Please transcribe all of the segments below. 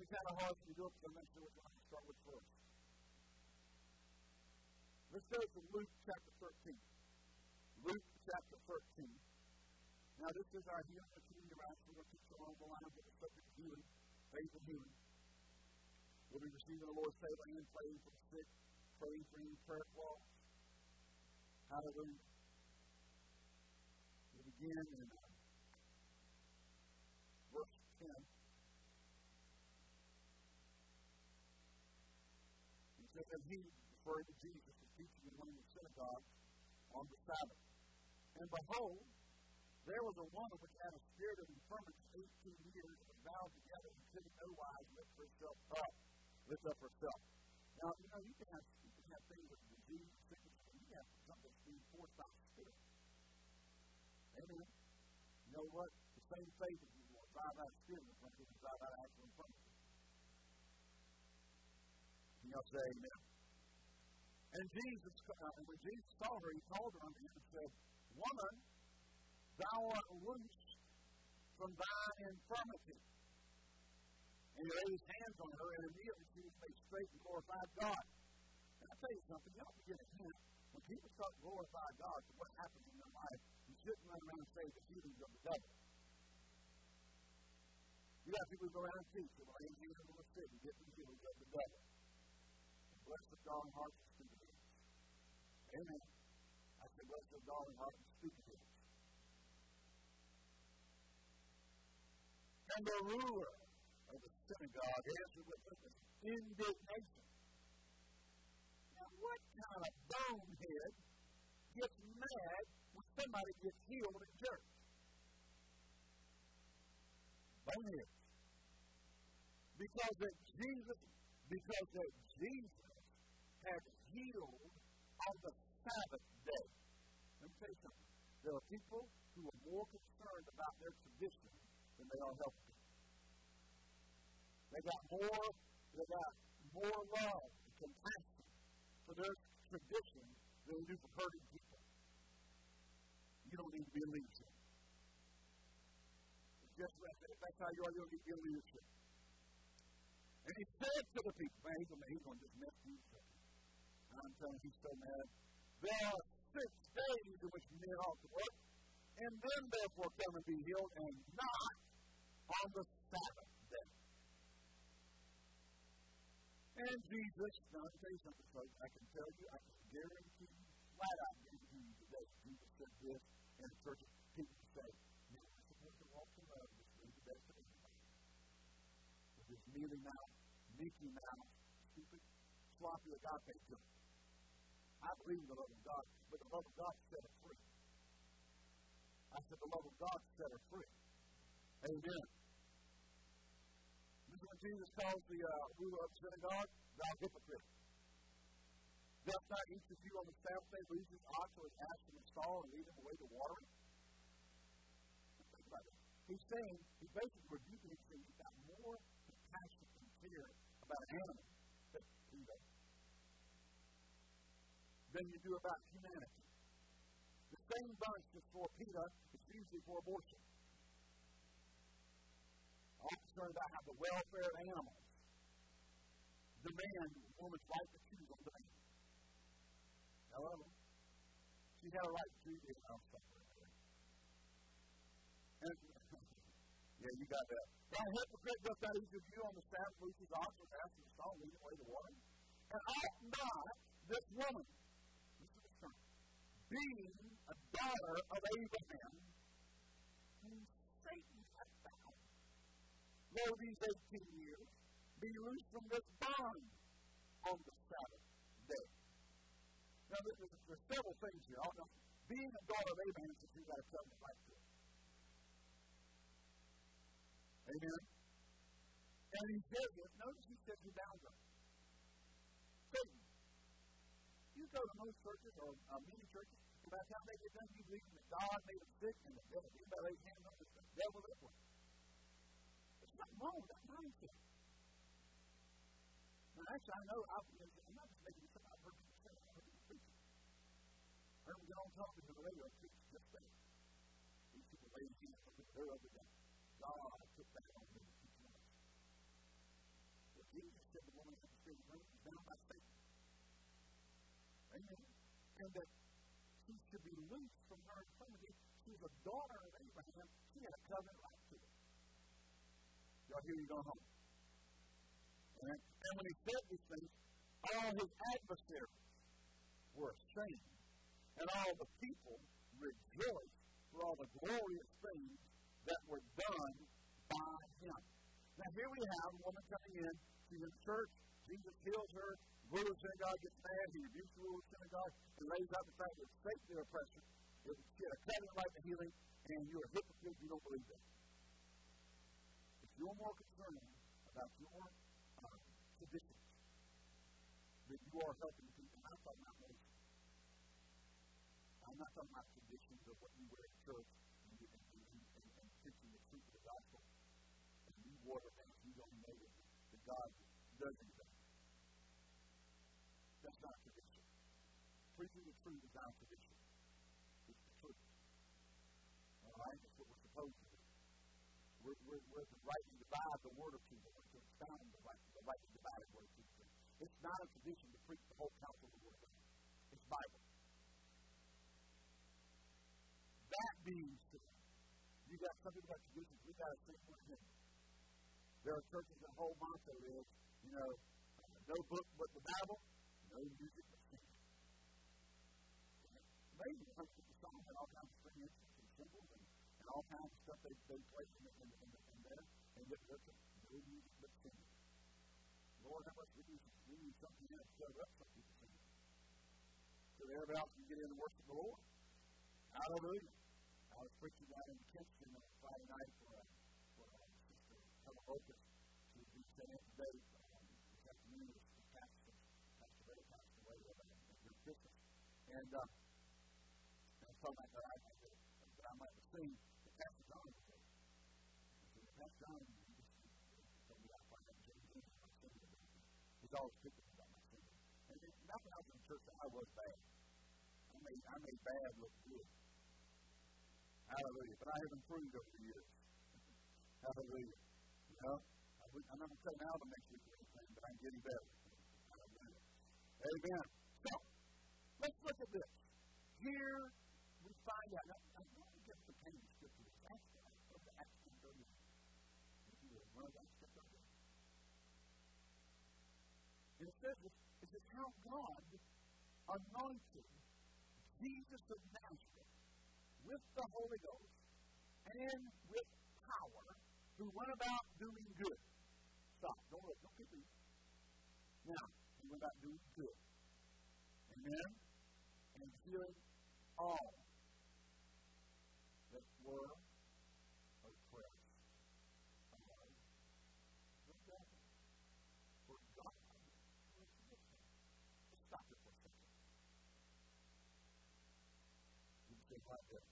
be kind of hard for you to do it because I'm not sure which one to start with first. Let's go to Luke chapter 13. Luke chapter 13. Now, this is our healing and community round. We're going to teach along the lines of the subject of healing, faith and healing. We'll be receiving the Lord's table and praying for the sick, praying for any prayer clause. Hallelujah. We'll begin in verse 10. He said that he, referring to Jesus, was teaching in one of the synagogues on the Sabbath. And behold, there was a woman which had a spirit of infirmity 18 years and was bound together and could in no wise lift up herself. Now, you can have things of disease, sickness, and you have something that's being forced by the Spirit. Amen. You know what? The same faith that you will drive out spirit infirmity and drive out actual infirmity. Can y'all say amen? And when Jesus saw her, he called her unto him and said, Woman, thou art loosed from thine infirmity. And he laid his hands on her, and immediately she was made straight and glorified God. And I'll tell you something, you ought to get a hint. When people start to glorify God for what happens in their life, you shouldn't run around and say the healings of the devil. You got people who go around and teach, and lay hands on the sick and get the healings of the devil. And bless the darling heart and speak of it. Amen. I said, bless the darling heart and speak of it. And the ruler of the synagogue answered with indignation. Now, what kind of bonehead gets mad when somebody gets healed in church? Boneheads. Because that Jesus had healed on the Sabbath day. Let me tell you something. There are people who are more concerned about their tradition than they are helping people. They got more love and compassion for their tradition than they do for hurting people. You don't need to be in leadership. That's how you are. You don't need to be in leadership. And he said to the people, man, he's going to just mess you up. I'm telling you, he's so mad. There are 6 days in which men ought to work, and then therefore come and be healed, and not on the Sabbath day. And Jesus, now let me tell you something, folks. I can tell you, I can guarantee you, flat out guarantee you today, Jesus said this, and the church people say, you're not supposed to walk in love, just leave the best of anybody. With this mealy mouth, Mickey Mouse, stupid, sloppy agape junk. I believe in the love of God, but the love of God set her free. I said the love of God set her free. Amen. This is what Jesus calls the ruler of the synagogue, thou hypocrite. Doth not each of you on the Sabbath day leave his ox or his ass in the stall and lead him away to water it? Think about it. He's basically rebuking him, saying you've got more compassion and fear about an animal than you do about humanity. The same bunch is for PETA, it's usually for abortion. I'm concerned about how the welfare of animals demand a woman's right to choose on demand. Hello? She had a right to choose it. I'll stop right there. And, yeah, you got that. Thou hypocrite, doth not each of you on the Sabbath loose his ox or ass in the stall, lead away the water? And ought not this woman, being a daughter of Abraham, whom Satan hath bound, lo, these 18 years, be loosed from this bond on the Sabbath day. Now, there's several things here. Being a daughter of Abraham, since you've got a covenant right to it. Amen? And he says this. Notice he says he bound her. Satan. You go to most churches, or many churches, by the time they get done, you believe that God made them sick, and the devil, anybody lays hands on the devil, that way. There's nothing wrong with that mindset. Now, actually, I know, I'm not just making this up. I've heard people say it. I've heard people preach it. I heard them get on talking to the radio and preach just that. These people lay hands on people, they're over there. God took that on them to teach us. woman is bound by Satan. Amen. And that she should be loosed from her infirmity. She was a daughter of Abraham. She had a covenant right to it. Y'all hear you go home. And when he said these things, all his adversaries were ashamed, and all the people rejoiced for all the glorious things that were done by him. Now here we have a woman coming in. She's in church. Jesus heals her. The ruler of the synagogue gets mad. He rebukes the ruler of the synagogue and lays out the fact that it's Satan, their oppressor. She had a covenant right to healing, and you're a hypocrite. You don't believe that. If you're more concerned about your traditions than you are helping people, I'm talking about nation. I'm not talking about traditions of what you wear at church and preaching the truth of the gospel. And you water things you don't know that God does anything. That's not a tradition. Preaching the truth is not a tradition. It's the truth. All right? That's what we're supposed to do. We're to rightly divide the word of truth. We're to expound the rightly divided word of truth. It's not a tradition to preach the whole counsel of the word of God. It's Bible. That being said, you got something about traditions. We got to think one thing. There are churches that whole motto is, no book but the Bible, no music but singing. Maybe the song had all kinds of string instruments and cymbals and all kinds of stuff they placed in there, and yet there's no music but singing. Lord, how much we need something else to shut up some people singing. So everybody else can get in and worship the Lord. Hallelujah. I was preaching down in Kinston on Friday night for Sister Helen Lopez. She was being sent in today this afternoon with Pastor Ray passed away during Christmas. And I was talking about her. I might have seen that Pastor John was there. I said, Pastor John, told me I find out my singing. He's always picking about my singing. And not when I was in church, I was bad. I made bad look good. Hallelujah. But I have improved over the years. Hallelujah. I'm not going to say now the next week or anything, but I'm getting better. Hallelujah. Amen. So, let's look at this. Here we find out. Now, I want to get the pain of Scripture. Acts 10:30. If you will, run Acts 10:30. And it says this. It says how God anointed Jesus of Nazareth with the Holy Ghost and with power, who went about doing good. Stop. Don't keep reading. Now, he went about doing good. Amen? And healing all that were oppressed by the devil. For God was with him. Stop it for a second. You can say right there.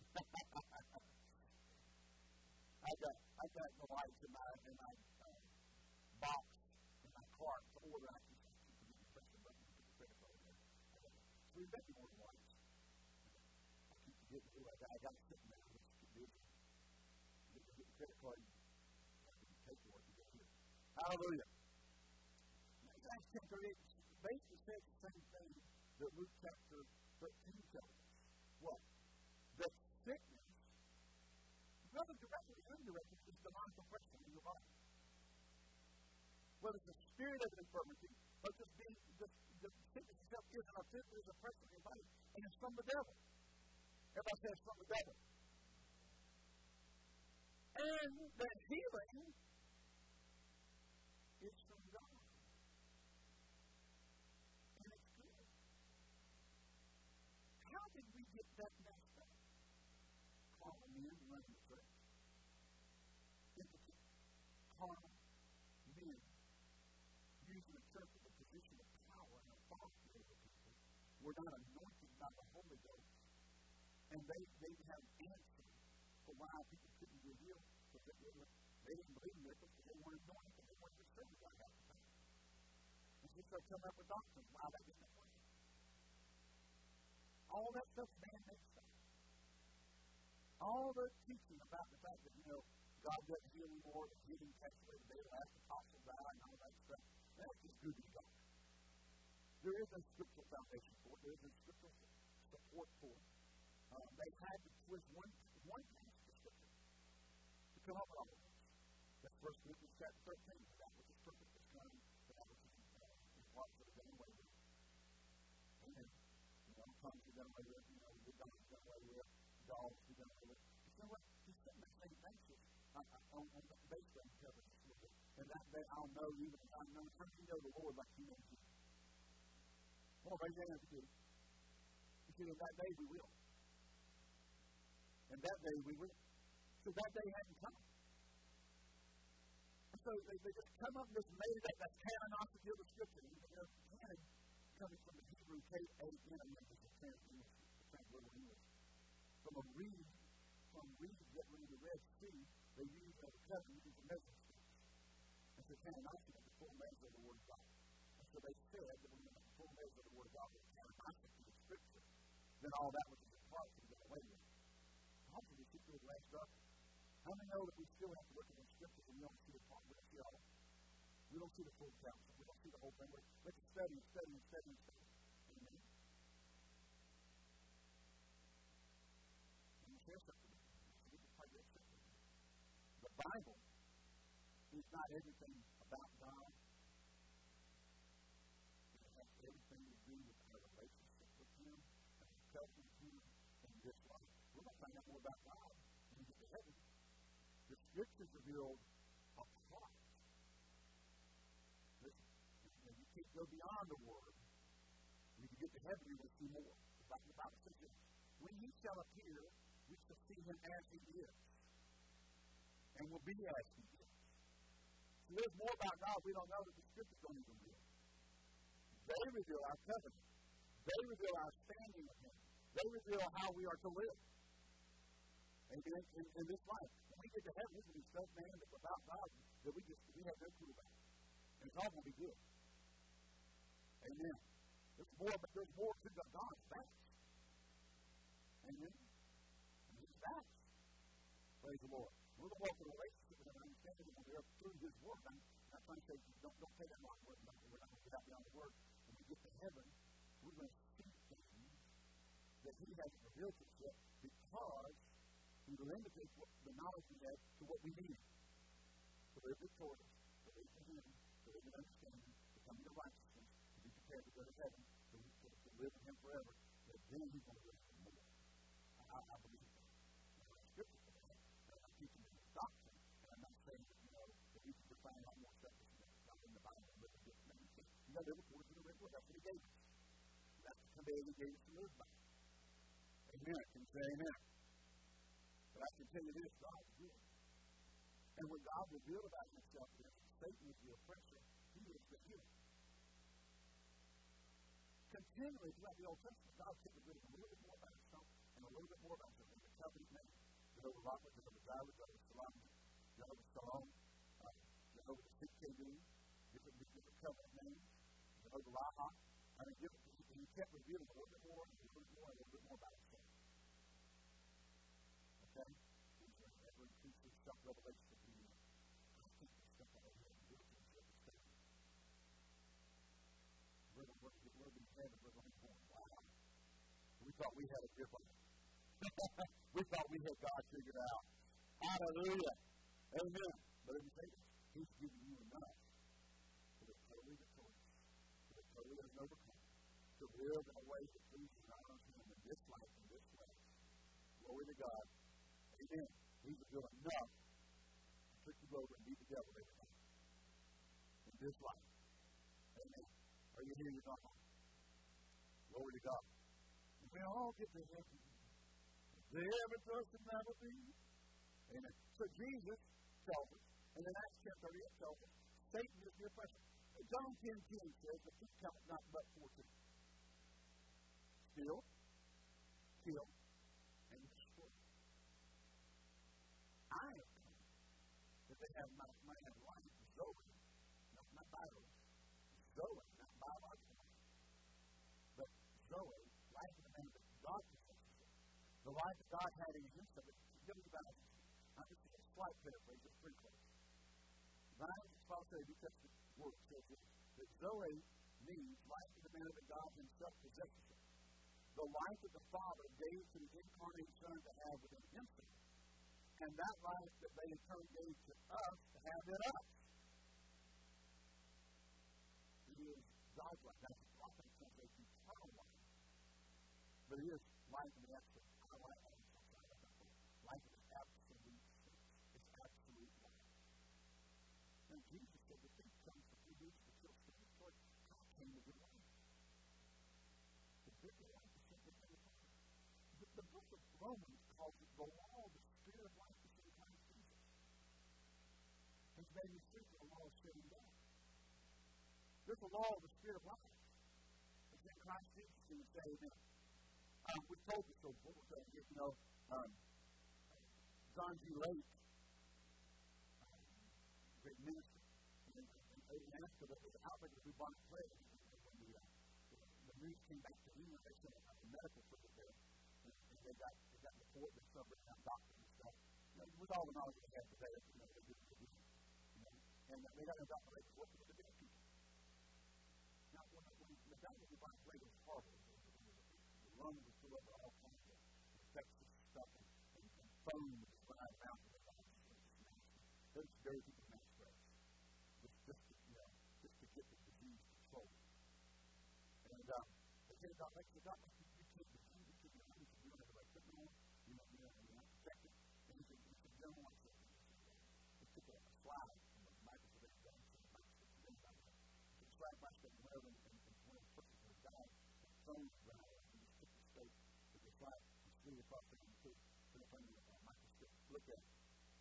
I got the lights in my box in my cart to order. I keep pressing buttons to put the credit card in there. So we've got to order lights. I keep forgetting to do it. I got to sit there. Let's get busy. Get the credit card. Take the work to get here. Hallelujah. Acts 10:38 basically says the same thing that Luke chapter 13 tells us. What? That sickness, whether directly or indirectly, is demonic oppression in your body. Whether it's a spirit of infirmity, or just being, the sickness itself is an physical oppression in your body, and it's from the devil. Everybody says it's from the devil. And that healing is from God. And it's good. How did we get that messed up? Calling men running the church. Impotent, carnal men using the church as a position of power and authority over people were not anointed by the Holy Ghost. And they have an answer for why people couldn't get healed. Because they didn't believe in miracles because they weren't anointed. They weren't just serving God half the time. And so they started coming up with doctrines. Why they didn't appoint them. All that stuff's man-made stuff. All the teaching about the fact that, God doesn't heal anymore, that healing takes away the day the last apostle died and all that stuff, that's just goofy stuff. there is a scriptural foundation for it. There is a scriptural support for it. They had to twist one passage of scripture to come up with all of this. That's 1 Corinthians chapter 13. That was his purpose this time. That was his part that was done away with. Amen. Tongues are done away with. The dogs are done away with. Dogs are done away with. You know what? He's setting the same basis on the base of the covenant. And that day I'll know you, and I'll know you know the Lord like you know you. Come on, raise your hand if you do. You see, in that day we will. And that day we will. So that day hadn't come. And so they just come up and just made it up. That's canonicity of the scripture. Canon coming from the Hebrew K-A-N, which is the transliteral English. From reed getting ready to Red Sea, they used the covenant used the measuring stick. And so canonicity is the full measure of the Word of God. And so they said that when the full measure of the Word of God was canonicity of Scripture, then all that which is in part should get away with. Hopefully we see through the last darkness. How many know that we still have to look at the Scriptures and we don't see the part? We don't see all. We don't see the full counsel. We don't see the whole thing. Let's study and study and study and study. Amen. Let me share something with you. The Bible is not everything about God. It has everything to do with our relationship with Him and our covenant with Him in this life. We're going to find out more about God when we get to heaven. The Scriptures revealed a part. Listen, you can't go beyond the Word. When you get to heaven, you will see more. The Bible says this. When He shall appear, we shall see Him as He is. And will be as He is. So there's more about God we don't know that the Scriptures don't even reveal. They reveal our covenant. They reveal our standing with Him. They reveal how we are to live. Amen. In this life. When we get to heaven, we're going to be so man that without God, that we have no clue about. And it's all going to be good. Amen. There's more to God's facts. Amen. And His facts. Praise the Lord. We're going to walk in a relationship with Him and understand Him through His Word. I'm not trying to say, don't take that wrong word. We're not going to get out beyond the Word. When we get to heaven, we're going to see things that He hasn't revealed to us yet because He limits the knowledge we have to what we need. To live victorious, to live in Him, to live in understanding, to come into righteousness, to be prepared to go to heaven, to live in Him forever. That then He's going to live for more. I believe that. Scripture for that. I'm teaching you the doctrine, and I'm not saying that we can define all more stuff that's not in the Bible, but it's just you got to live according to the written word. That's what He gave us. That's the command He gave us to live by. Amen. Can you say amen? But I can tell you this, God is good. And when God revealed about Himself, that Satan is the oppressor, He is the healer. Continually throughout the Old Testament, God took a little bit more about Himself and a little bit more about Himself in the covenant name. Jehovah Rapha, Jehovah Jireh, Jehovah Shalom, Jehovah Shalom, Jehovah Tsidkenu, different covenant names, Jehovah Raha. I mean, He kept revealing a little bit more and a little bit more and a little bit more about Himself. Okay? Ever increasing self-revelation of being I think this stuff that I have to do to understand. We're going to heaven, we're going to be born. Wow. We thought we had a grip on it. We thought we had God figured out. Hallelujah. Amen. But let me say this. He's giving you enough to live totally victorious, to live totally as an overcomer, to live in a way that pleases and honors Him in this life, in this place. Glory to God. Amen. He's revealed enough to trick you over and beat the devil every time. In this life. Amen. Are you here? You're not home. Glory to God. And we all get to heaven. They ever trust in that will be. Amen. So Jesus tells us, and then Acts 10:38 tells us, Satan is the oppressor. John 10:10 says, the thief cometh not but for to steal, kill, and destroy. I have come that they might have life, Zoe, not virus, Zoe, not biological, but Zoe, life in the name that God possesses. The life that God had in Himself. Give me the balance. I'm just a slight paraphrase, just three quotes. Ryan Foster, New Testament word says this, that Zoe means life in the manner that God himself possesses it. The life that the Father gave to the incarnate Son to have within himself, and that life that they in turn gave to us to have in us. It is God's life. That's often translated as eternal life. But it is life in the absolute. Life in the absolute sense. It's absolute life. And Jesus said the thief comes for 3 weeks to kill, steal, and destroy. God came to give life. The bigger life is simply from the Father. The book of Romans calls it the law of the Spirit of life that's in Christ Jesus. Has made me free from the law of sin and death. There's a law of the Spirit of life that's in Christ Jesus, and we say amen. We've told this so before, John G. Lake, great minister, and asked about the outbreak of bubonic plague. When the news came back to England, they sent a medical service there, and they got the report, they started bringing out doctors and stuff. With all the knowledge they had today, they did it. And they got a doctor that worked with the dead people. Now, when the guy with the bubonic plague was horrible, the lungs was filled up with all kinds of infectious stuff and foam was running around in the lungs. They just bury people in that sprays. Just to get the disease controlled. And they said, doctor, you can't defeat it, you can't do it, like put it on, you're not protected. And he said, don't want to. He took a slide from the microscope that he done, he took a slide microscope and went over and when the person was dying, the phone was running out, and he just took the scope, took the slide, and threw it across there, and put it up under the microscope, looked at it.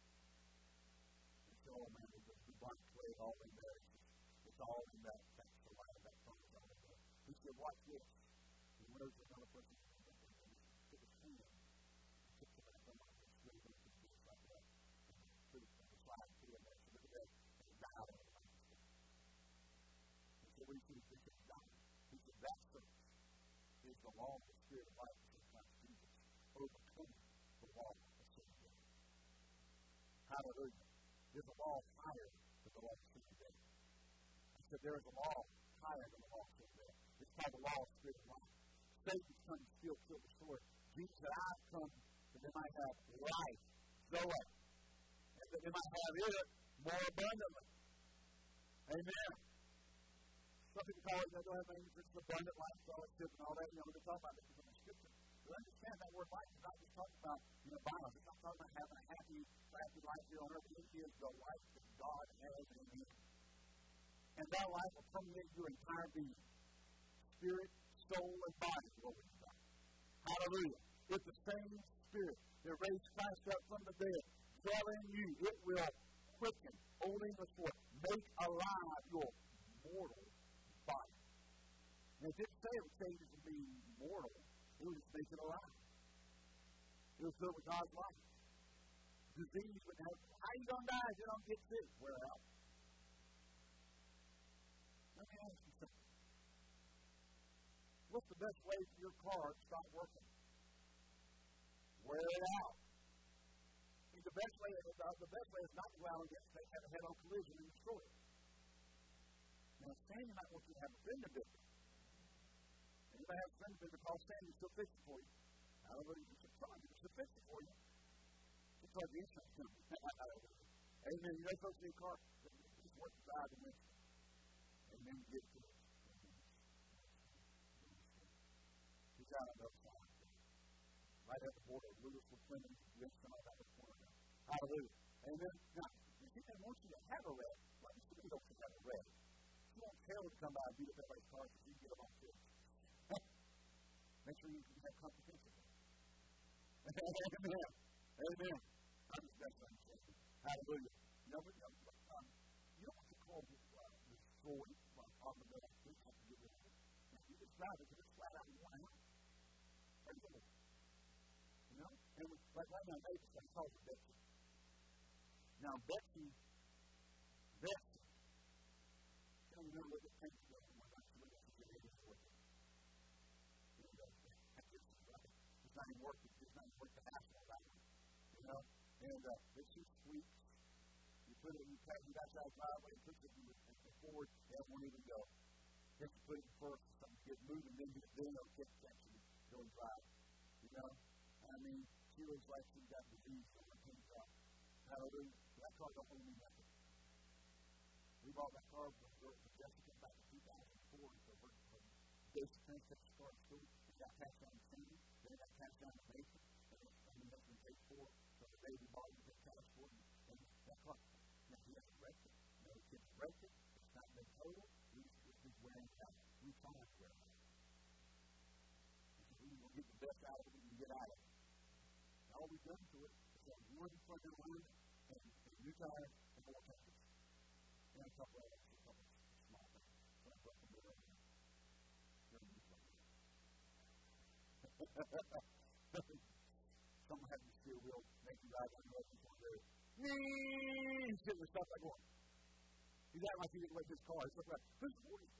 And said, oh man, there's a bubonic plague all in there. It's all in that, that's the light of that phone, it's all in there. He said, watch this. He went over to another person, and he took his hand, and took the back on and slid it into the like that. And put it on the slide, put it in there, so look at that, and it died on the microscope. And so what he said, he said, died. He said, that service is the law of the Spirit of life in Christ Jesus, overcoming the law of sin and death. Hallelujah. There's a law higher than the law of sin and death. I said, there is a law higher than the law of sin and death. It's called the law of Spirit of life. Satan's come to steal, kill, destroy. Jesus said, I've come that they might have life, Zoe, and that they might have it more abundantly. Amen. Some people call it, don't have anything, it's abundant life, fellowship, and all that. They talk about this from the Scripture. But understand that word life is not just talking about, violence. It's not talking about having a happy life here on earth. It is the life that God has in you. And that life will permeate your entire being. Spirit, soul, and body, glory to God. Hallelujah. It's the same Spirit that raised Christ up from the dead. Dwell in you. It will quicken, Old English for it, make alive your mortal body. And it didn't say it would change it to be mortal. It would just make it alive. It was filled with God's life. Disease would have, how are you going to die if you don't get sick? Wear out. Let me ask you something. What's the best way for your car to stop working? Wear it out. The best way is not to go out and have a head-on collision and destroy it. Now, Sandy might want you to have a fender bender. And if I have a fender bender, call Sandy, she'll fix it for you. Hallelujah. She'll fix it for you. She'll charge the insurance company. Amen. You know, folks in your car, just work the side and windshield. Amen. Get to it. He's out on the other side. Right at the border of Louisville, Clinton, Winston, all that corner now. Hallelujah. Amen. Now, if he didn't want you to have a red, why do you don't have a red? You won't care to come by and beat up everybody's car because you can get them on kids. Make sure you have comprehensive. Amen. Amen. I'm just that's what I'm saying. Hallelujah. You don't want to call destroy on the middle. You have to get rid of it. You just drive it because it's flat out in one house. Praise the Lord. And like right now, neighbors, I call her Betsy. Now, Betsy, tell me what the things are going on. She was going to get ready for it. It's not even worth it. It's not even worth the hassle of that one. And it's just sweet. You put it, you got that driveway, you put it in the forward, that won't even go. You have to put it first, something to get moving, then it'll catch you going by. You know? I mean, she looks like she's got disease on her pink top. Hallelujah. That car don't owe me nothing. We bought that car for Jessica back in 2004 for her basic transportation car at school. It got passed down to Sandy, then it got passed down to Mason, and then that's been paid for. So the day we bought it, we got cash for it, and that car. Now, he hasn't wrecked it. No, he didn't wreck it. It's not been total. He's wearing it out. We trying to wear it out. Because we will get the best out of it we can get out of it. And all we've done to it is that one front end line and new tires and more tires. And a couple of small things. So I brought them over here. They're new tires. Someone has a steer wheel, make you ride down the road before they're he's sitting there, stuff like going. He's acting like he didn't wreck his car. He's looking like, who's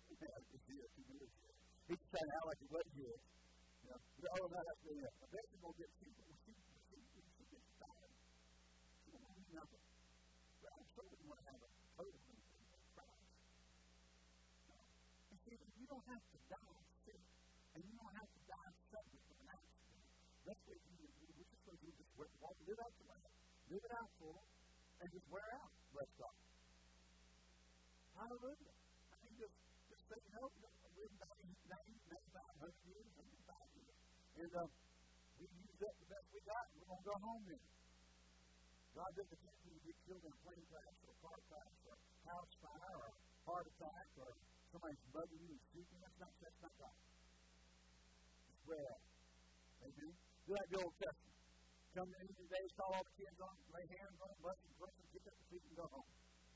he's trying to act like he wasn't here. You know, oh, no, that's really I bet you're going to get people. She gets tired. She don't want to do nothing. But I'm sure we want to have a total prize. And see, you don't have to die sick, and you don't have to die subject to an accident. That's what we're just going to do. Just live out the life. Live it out full, and just wear out. Rest stop. Hallelujah. I mean, just say, you know, live 95, 100 years, 105 years. And we used up the best we got, and we're going to go home then. God doesn't want you to get killed in a plane crash, or a car crash, or a house fire, or a heart attack, or somebody's bugging you and shooting. That's not God. Just wear out. Amen? Do like the Old Testament. Come in these days, call all the kids on, lay hands on them, bless them, get up the feet, and go home.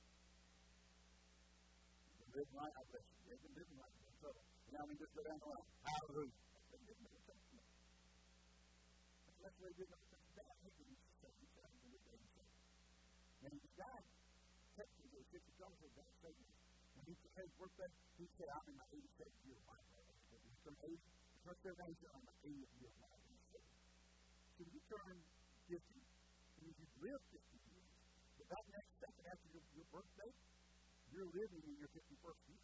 Live right, I bless you. They've been living right. So now we just go down the line. Hallelujah. That's what he did. And the guy texted me, $50 for that statement. When he said, work that, he said, I'm in my 87th year of life. He turned 80, he turned 70, I'm in my 80th year of life. So when you turn 50, and you live 50 years, but that next second after your birthday, you're living in your 51st year.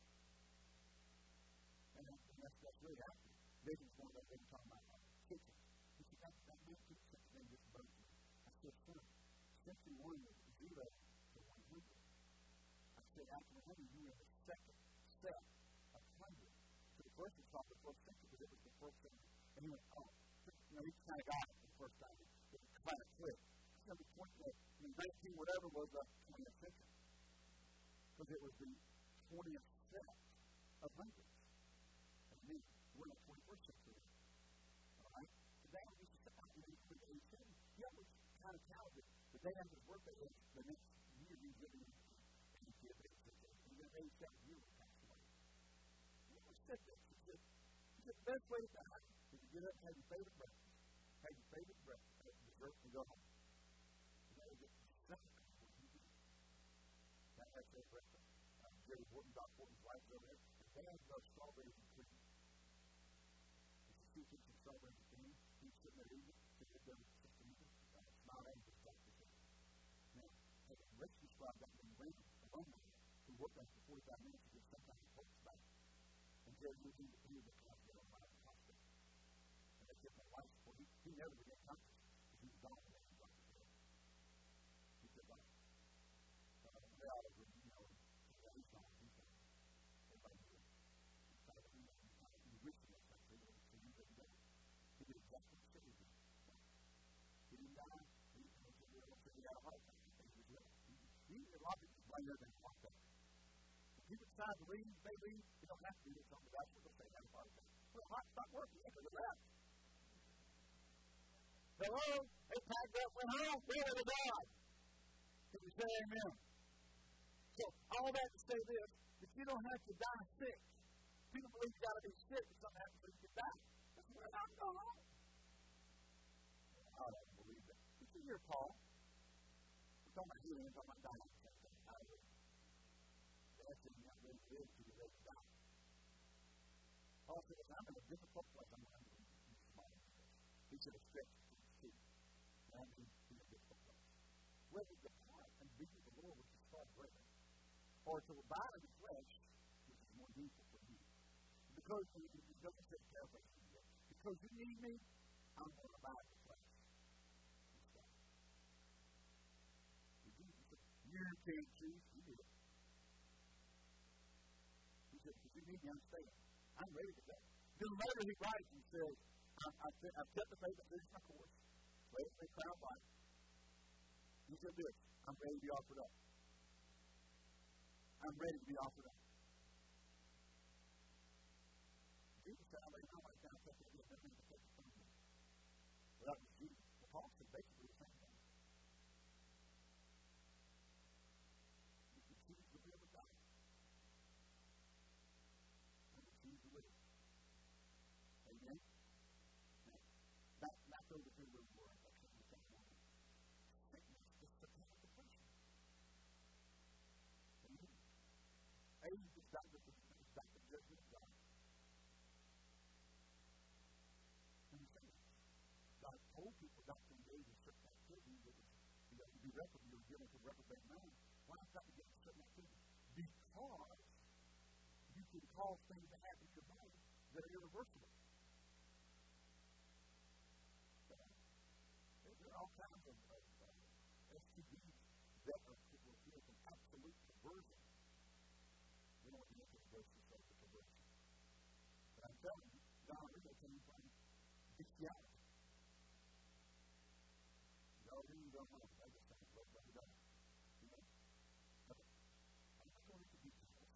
And that's really accurate. David's one that they were talking about kitchen. He said, that man keeps something in this boat. I said, son, 61 is 0 to 100. I said, after 100, you're in the second set of 100. So the first was called the first century because it was the first century. And he went, oh, you know, he kind of got it the first time. It was kind of quick. So the 19 whatever was the 20th century. Because it was the 20th set of hundreds. And me, we're in the 21st century. All right? Today, we used to say, I'm going to be 87. Yeah, we kind of counted it. The day after his birthday, the next year, he's living in 87. And then 87 years passed away. He always said this. He said, the best way to die is to get up and have your favorite breakfast. Have your favorite breakfast, have dessert, and go home. And that was exactly what he did. That had favorite breakfast. Jerry Horton, Doc Horton's wife over there, and they had strawberries and cream. It's a few some strawberries and cream. He's sitting there eating. He's sitting there with 6 minutes. Smile and just like this. Now, let's describe that when you went alone with him, who worked on it for 45 minutes to get sometimes he talks about it. And Jerry knew he was a hospital on the hospital. And they said, my wife, well, he never began conscious because he was gone when he got to bed. He said, like, they all agree, you know, he's gone, he's gone. Everybody knew it. He thought of him, he wished him like that, so you didn't know. He did exactly what he said he did. He didn't die. He got a heart attack. A lot of people blame everything on heart attack. If people decide to leave, they leave. They don't have to do it. Some of the guys will say they have a heart attack. Well, the heart's not working. Because of that. Hello? They packed up, went home. Glory to God. Can we say amen? So, all that to say this, that you don't have to die sick. People believe you've got to be sick if something happens so you can die. That's where I'm going home. I don't believe that. Did you hear Paul? We're talking about healing, we're talking about dying. That's it, you're not ready to live until you're ready to die. Paul said, I'm in a difficult place. I'm going to be small. He said, a stretch to the feet. And I'm in a difficult place. Whether to depart and be with the Lord, which is far greater, or to abide in the flesh, which is more needful for you. because it doesn't say paraphrasing yet. Because you need me, I'm going to buy the place. You can't choose, you do it. He said, if you need me, I'm staying. I'm ready to go. Then later he writes and says, I've kept the faith and finished my course. Wait for the crown of life. He said this, I'm ready to be offered up. I'm ready to be offered up. Jesus said, I lay my life down, take it, and never to take it from me. Well, that was Jesus. The Paul said basically the same thing. You can choose to live with God. And you choose to live. Amen? Now, not those of you who were in that sickness is satanic depression. Amen? Age is not the judgment of God. God told people not to engage in certain activities that would be reprobate or given to reprobate man. Why not to get certain activities? Because you can cause things to happen in your body that are irreversible. There are all kinds of STDs that will feel from absolute perversion. We don't want to get into the verses of the perversion. But I'm telling you, gonorrhea came from bestiality. Y'all really don't know. I just think it's right down. You know? Okay. I'm not going into details.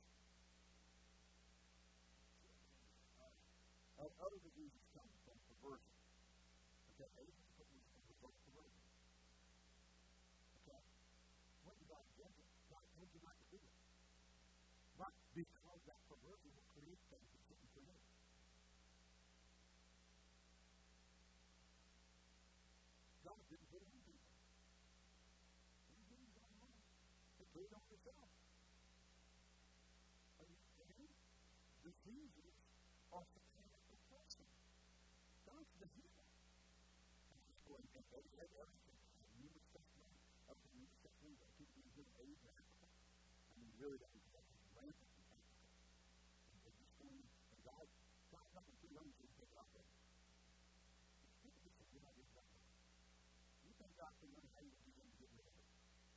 Other diseases come from perversion. Okay, AIDS is a result of perversion. Okay? What did God do? God told you not to do it. But because that perversion will create things that shouldn't create. God didn't put it in people. He didn't put it on them. He put it on himself. Diseases are satanic oppression. God's the healer. I'm just going to take everything. Numerous testimony of the numerous testimony that people being given AIDS in Africa. I mean, really, that is rampant in Africa. And they're just going, and God nothing too young to take it off of you. People just say, you're not getting that way. You think God can learn how you do them to get rid of it.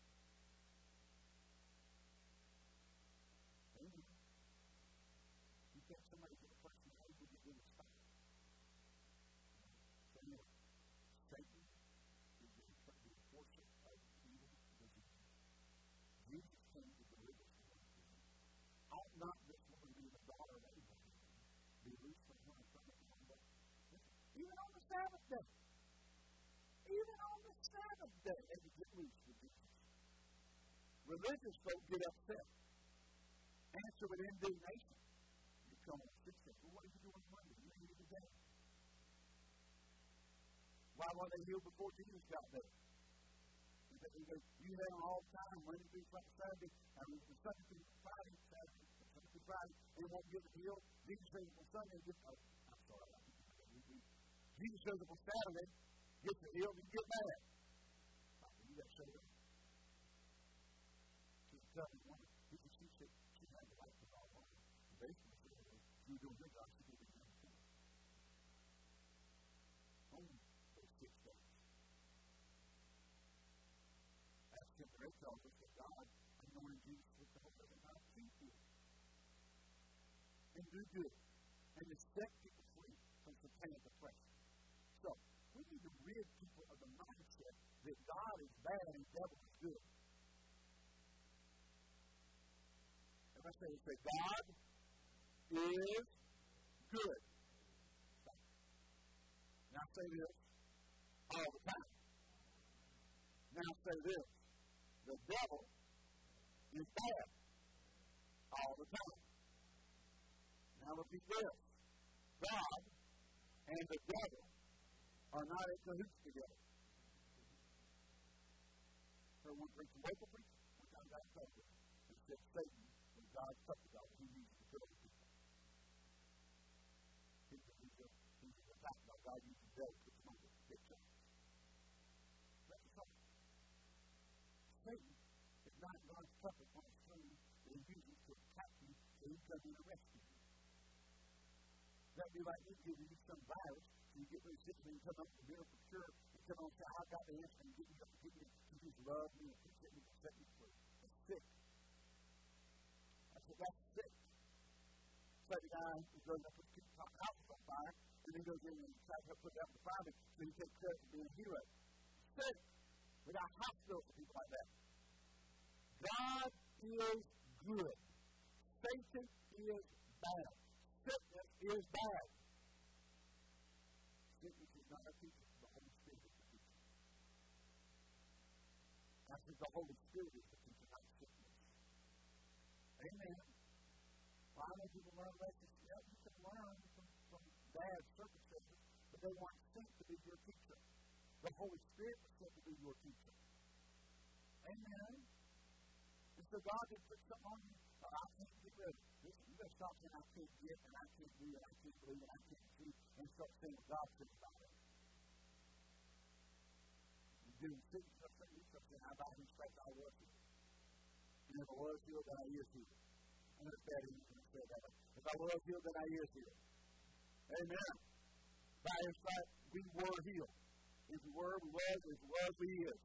Amen. You can't somebody get a person how you get rid of stuff. So anyway, Satan is the enforcer of evil disease. Jesus came to deliver us from one disease. Ought not this woman be the daughter of Abraham, be loosed from her infirmity one day? Even on the Sabbath day. Even on the Sabbath day, they would get loose with Jesus. Religious folk get upset. Answer with indignation. You come on 6 days. Well, what did you do on Monday? You didn't do today. Why weren't they healed before Jesus got there? You had them all the time, Monday through Saturday, Sunday through Friday, Sunday through Friday, and won't get healed. Jesus says on Sunday, I'm sorry, Jesus shows up on Saturday, gets healed, and get mad. You got to show up. She's telling me, she had the right to all of it. Basically, you were doing good job, she did it again before. Only those 6 days. Acts chapter 8 tells us that God anointed Jesus with the Holy Spirit to feed you and do good and to set people free from satanic oppression. So, we need to rid people of the mindset that God is bad and the devil is good. If I say God is good. Now say this all the time. Now say this. The devil is bad all the time. Now repeat this. God and the devil are not in cahoots together. So one preacher, local preacher, one time got in touch with him and said, Satan, when God touched God, he uses to kill people. He's attacked by God using the devil to put them under big charge. That's the trouble. Satan is not God's puppet on his throne that he uses to attack you so he can come in and rescue you. be like me giving you some virus, so you get really sick, and you come up with a miracle cure, you come on and say, I've got the answer, and give you to just love me and appreciate me and set me free. That's sick. I said, that's sick. So the guy who goes up and keeps the house on fire, and then goes in and tries to put it out in the fire, so he takes credit for being a hero. Sick. We got hospitals for people like that. God is good. Satan is bad. Sickness is bad. Sickness is not a teacher. The Holy Spirit is the teacher. I think the Holy Spirit is the teacher, not sickness. Amen. Well, I know people learn lessons. Yeah, you can learn from bad circumstances, but they weren't sent to be your teacher. The Holy Spirit was sent to be your teacher. Amen. And so God didn't put something on you. I can't get rid of it. Listen, you better stop saying I can't get, and I can't do, and I can't believe, and I can't see, and start saying what God says about it. You're doing sickness, you start saying, how about His stripes I was healed? And if I was healed, then I is healed. I know it's bad English when I say it that way. If I was healed, then I is healed. Amen. By His stripes, we were healed. If we were, we was. If we was, we is.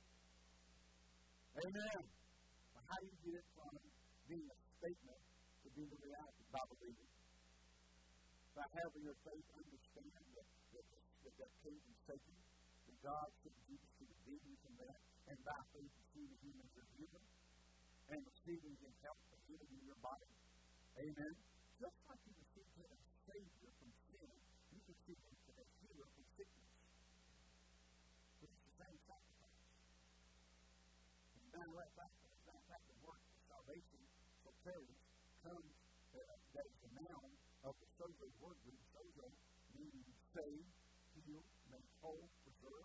Amen. But how do you get it from being a statement to being a reality by believing? By having your faith understand that came from Satan, that God sent Jesus to redeem you from that, and by faith receiving Him as your healer, and receiving His help for healing in your body. Amen. Just like you received Him as Savior from sin, you receive Him as a healer from sickness. But it's the same sacrifice. And matter of fact, the word of salvation, soteros, comes, that is the noun of the sozo word root, sozo, meaning save, heal, make whole, preserve.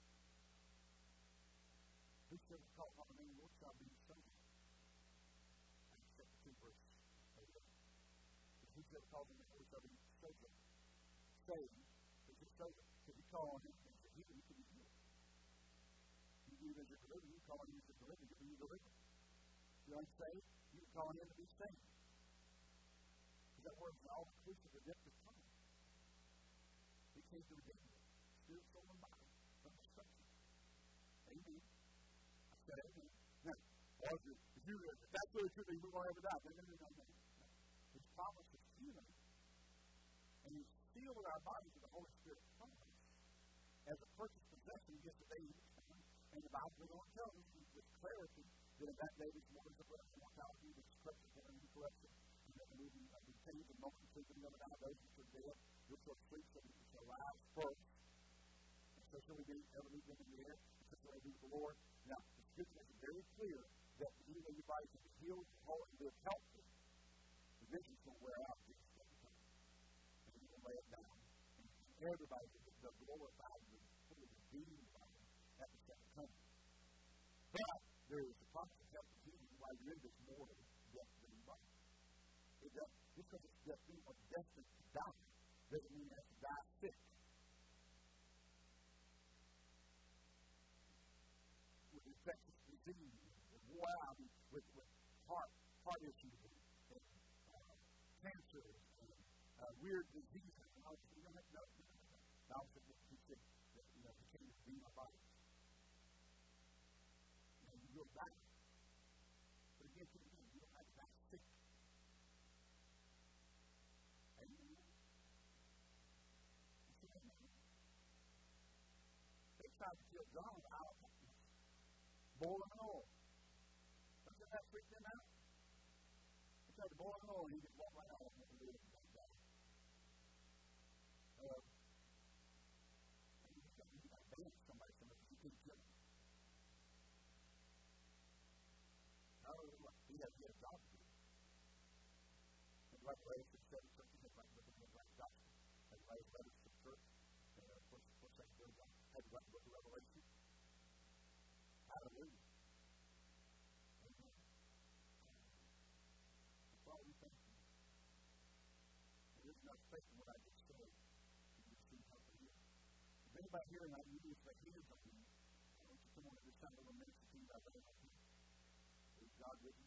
Whosoever calls on the name of the Lord shall be saved. Acts chapter 2, verse 11. Whosoever calls on the name of the Lord shall be sozo. Saved, which is sozo. If you call on Him as your healer, you can be healed. You do it as your deliverer, you call on Him as your deliverer, you can be delivered. If you're unsaved, you can call on Him to be saved. Because that word is an all-inclusive redemptive term. He came to redeem you, spirit, soul, and body from destruction. Amen. I said amen. Now, if that's really true, then you won't ever die. No. His promise is healing, and He's sealed our bodies with the Holy Spirit promise as a purchased possession against the day He returns. And the Bible goes on to tell us with clarity that in that day there's moments of immortality, which is corruption and incorruption, and that the moving of the change and moments of the other now, those which are dead, which shall sleep, so we shall rise first. And so shall we be ever leave them in the air, and so shall we be with the Lord. Now, the Scripture is very clear that even though your body can be healed, whole, and live healthy, the vision's going to wear out this time. And you're going to lay it down. And everybody will glorify the fully redeemed body at the second coming. But there is a promise of health and healing while you're in this mortal death living body. It doesn't, just because it's destined or destined to die, doesn't mean it has to die sick. With infectious disease, with heart issues, and cancer, and weird diseases, and all this. No. Now, He said that, He came to redeem our bodies. You will die. But again, you don't have to die sick. Amen. You see what I mean? They tried to kill John with alcohol, boiling oil. Doesn't that freak them out? They tried to boil oil, and he just walked right out of it and lived and died. And you just think you got to ban somebody, you can't kill them. He had a job to do. And Revelation 7, something like the gospel. And write letters to the church. And first, second, third, had to write the book of Revelation. Hallelujah. Amen. Father, we thank you. There is not faith in what I just said. You receive help in you. If anybody here tonight, you need to say, here's something. I want you to come on at this time of a ministry team by the way. Is God with you?